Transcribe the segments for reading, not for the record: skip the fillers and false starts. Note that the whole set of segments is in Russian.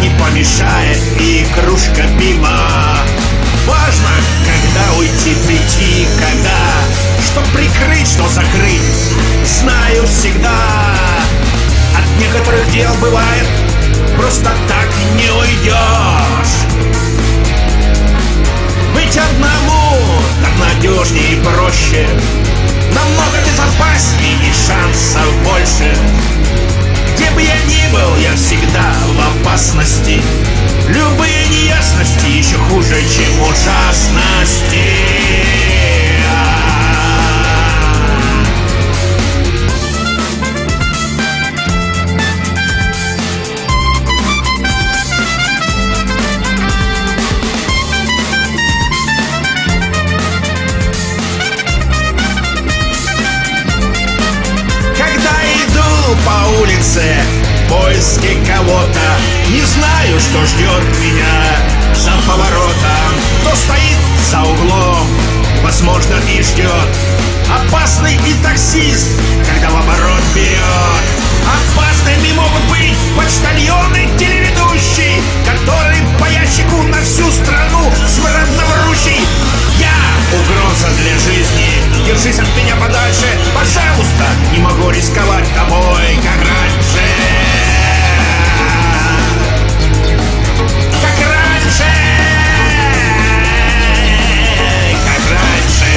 не помешает и кружка пива. Важно, когда уйти, прийти, когда, что прикрыть, что закрыть, знаю всегда. От некоторых дел бывает просто так не уйдешь. Быть одному так надежнее и проще, намного безопаснее и шансов больше. Где бы я ни был, я всегда в опасности. Любые неясности еще хуже, чем ужасности. По улице в поиске кого-то, не знаю, что ждет меня за поворотом. Кто стоит за углом, возможно, и ждет. Опасный и таксист, когда в оборот берет. Опасными могут быть почтальоны, телеведущий, который по ящику на всю страну смрадно-врущий. Я угроза для жизни, держись от меня подальше, пожалуйста. Не могу рисковать тобой, как раньше. Как раньше. Как раньше.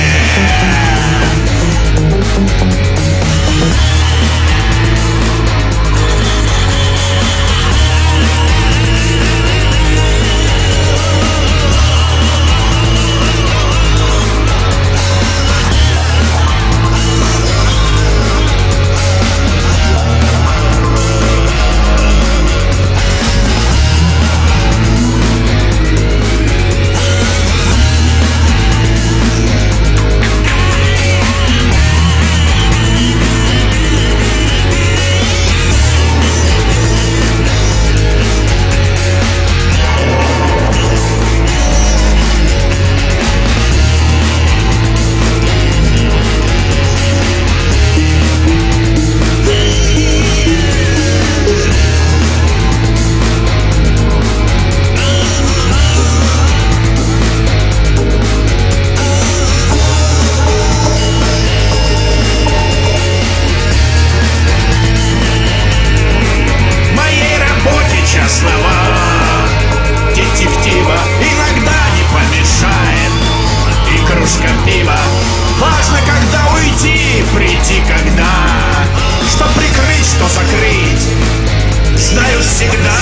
Детектива иногда не помешает и кружка пива. Важно, когда уйти, прийти, когда, что прикрыть, что закрыть, знаю всегда.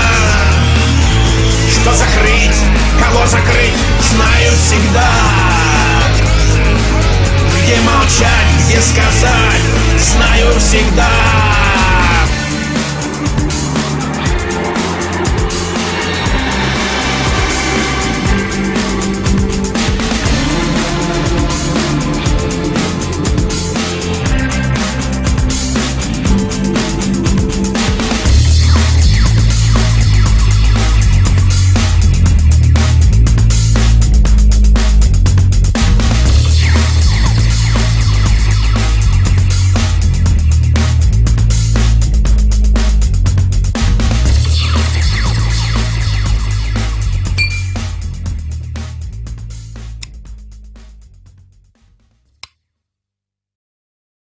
Что закрыть, кого закрыть, знаю всегда. Где молчать, где сказать, знаю всегда.